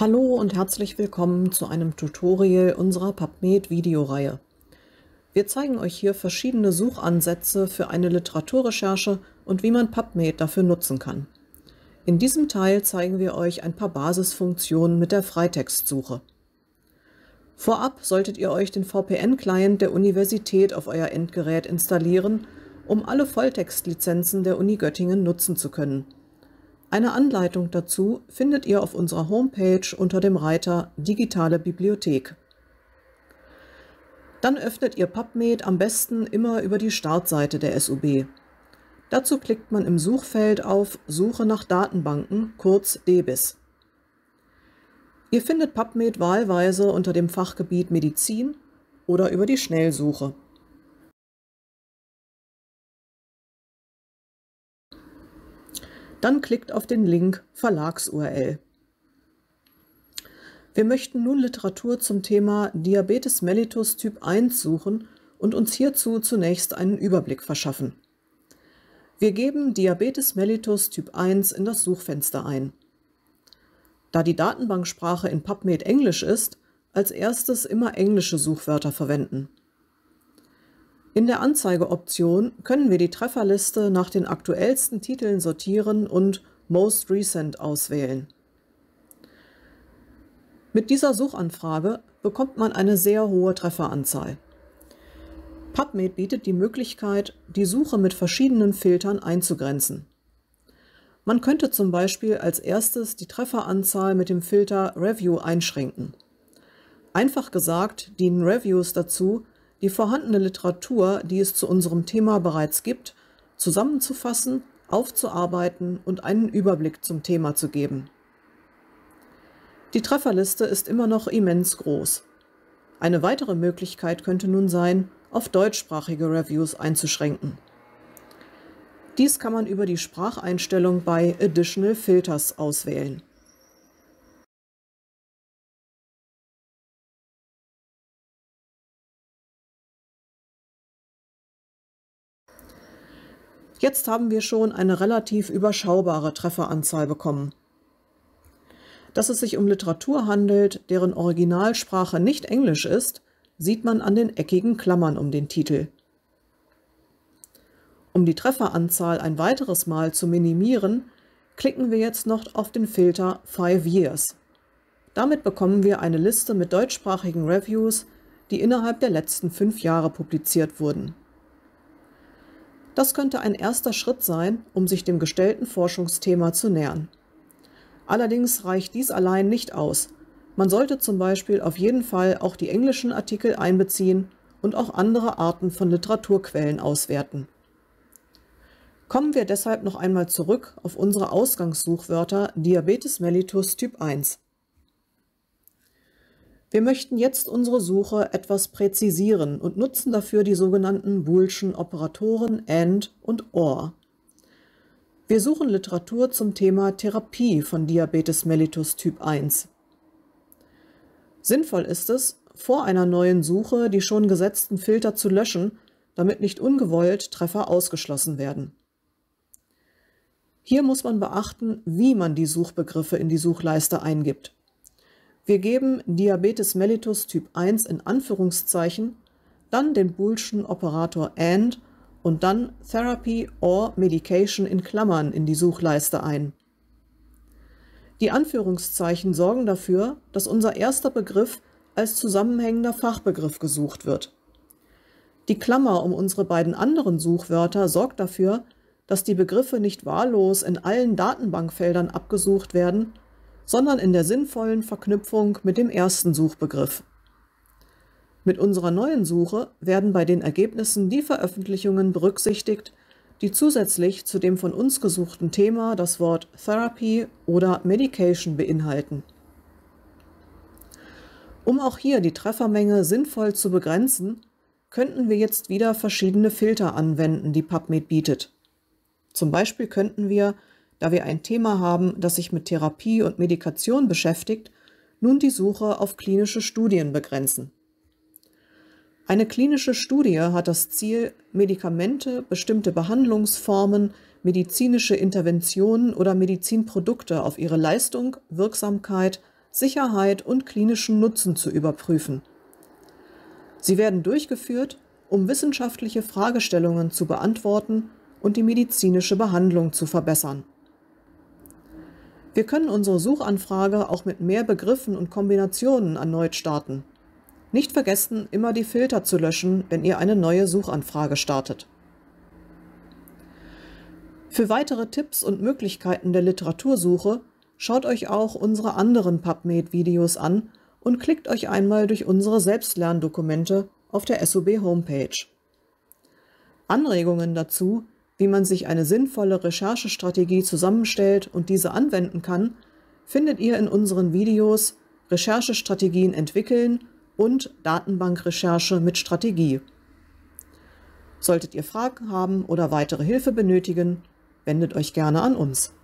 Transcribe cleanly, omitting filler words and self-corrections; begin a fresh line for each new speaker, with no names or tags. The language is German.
Hallo und herzlich willkommen zu einem Tutorial unserer PubMed-Videoreihe. Wir zeigen euch hier verschiedene Suchansätze für eine Literaturrecherche und wie man PubMed dafür nutzen kann. In diesem Teil zeigen wir euch ein paar Basisfunktionen mit der Freitextsuche. Vorab solltet ihr euch den VPN-Client der Universität auf euer Endgerät installieren, um alle Volltextlizenzen der Uni Göttingen nutzen zu können. Eine Anleitung dazu findet ihr auf unserer Homepage unter dem Reiter Digitale Bibliothek. Dann öffnet ihr PubMed am besten immer über die Startseite der SUB. Dazu klickt man im Suchfeld auf Suche nach Datenbanken, kurz DBIS. Ihr findet PubMed wahlweise unter dem Fachgebiet Medizin oder über die Schnellsuche. Dann klickt auf den Link Verlags-URL. Wir möchten nun Literatur zum Thema Diabetes mellitus Typ 1 suchen und uns hierzu zunächst einen Überblick verschaffen. Wir geben Diabetes mellitus Typ 1 in das Suchfenster ein. Da die Datenbanksprache in PubMed Englisch ist, als erstes immer englische Suchwörter verwenden. In der Anzeigeoption können wir die Trefferliste nach den aktuellsten Titeln sortieren und Most Recent auswählen. Mit dieser Suchanfrage bekommt man eine sehr hohe Trefferanzahl. PubMed bietet die Möglichkeit, die Suche mit verschiedenen Filtern einzugrenzen. Man könnte zum Beispiel als erstes die Trefferanzahl mit dem Filter Review einschränken. Einfach gesagt dienen Reviews dazu, die vorhandene Literatur, die es zu unserem Thema bereits gibt, zusammenzufassen, aufzuarbeiten und einen Überblick zum Thema zu geben. Die Trefferliste ist immer noch immens groß. Eine weitere Möglichkeit könnte nun sein, auf deutschsprachige Reviews einzuschränken. Dies kann man über die Spracheinstellung bei Additional Filters auswählen. Jetzt haben wir schon eine relativ überschaubare Trefferanzahl bekommen. Dass es sich um Literatur handelt, deren Originalsprache nicht Englisch ist, sieht man an den eckigen Klammern um den Titel. Um die Trefferanzahl ein weiteres Mal zu minimieren, klicken wir jetzt noch auf den Filter 5 Years. Damit bekommen wir eine Liste mit deutschsprachigen Reviews, die innerhalb der letzten 5 Jahre publiziert wurden. Das könnte ein erster Schritt sein, um sich dem gestellten Forschungsthema zu nähern. Allerdings reicht dies allein nicht aus. Man sollte zum Beispiel auf jeden Fall auch die englischen Artikel einbeziehen und auch andere Arten von Literaturquellen auswerten. Kommen wir deshalb noch einmal zurück auf unsere Ausgangssuchwörter Diabetes mellitus Typ 1. Wir möchten jetzt unsere Suche etwas präzisieren und nutzen dafür die sogenannten Boolschen Operatoren AND und OR. Wir suchen Literatur zum Thema Therapie von Diabetes mellitus Typ 1. Sinnvoll ist es, vor einer neuen Suche die schon gesetzten Filter zu löschen, damit nicht ungewollt Treffer ausgeschlossen werden. Hier muss man beachten, wie man die Suchbegriffe in die Suchleiste eingibt. Wir geben Diabetes mellitus Typ 1 in Anführungszeichen, dann den Boolschen Operator AND und dann Therapy or Medication in Klammern in die Suchleiste ein. Die Anführungszeichen sorgen dafür, dass unser erster Begriff als zusammenhängender Fachbegriff gesucht wird. Die Klammer um unsere beiden anderen Suchwörter sorgt dafür, dass die Begriffe nicht wahllos in allen Datenbankfeldern abgesucht werden, sondern in der sinnvollen Verknüpfung mit dem ersten Suchbegriff. Mit unserer neuen Suche werden bei den Ergebnissen die Veröffentlichungen berücksichtigt, die zusätzlich zu dem von uns gesuchten Thema das Wort Therapy oder Medication beinhalten. Um auch hier die Treffermenge sinnvoll zu begrenzen, könnten wir jetzt wieder verschiedene Filter anwenden, die PubMed bietet. Zum Beispiel könnten wir, da wir ein Thema haben, das sich mit Therapie und Medikation beschäftigt, nun die Suche auf klinische Studien begrenzen. Eine klinische Studie hat das Ziel, Medikamente, bestimmte Behandlungsformen, medizinische Interventionen oder Medizinprodukte auf ihre Leistung, Wirksamkeit, Sicherheit und klinischen Nutzen zu überprüfen. Sie werden durchgeführt, um wissenschaftliche Fragestellungen zu beantworten und die medizinische Behandlung zu verbessern. Wir können unsere Suchanfrage auch mit mehr Begriffen und Kombinationen erneut starten. Nicht vergessen, immer die Filter zu löschen, wenn ihr eine neue Suchanfrage startet. Für weitere Tipps und Möglichkeiten der Literatursuche schaut euch auch unsere anderen PubMed-Videos an und klickt euch einmal durch unsere Selbstlerndokumente auf der SOB-Homepage. Anregungen dazu, wie man sich eine sinnvolle Recherchestrategie zusammenstellt und diese anwenden kann, findet ihr in unseren Videos Recherchestrategien entwickeln und Datenbankrecherche mit Strategie. Solltet ihr Fragen haben oder weitere Hilfe benötigen, wendet euch gerne an uns.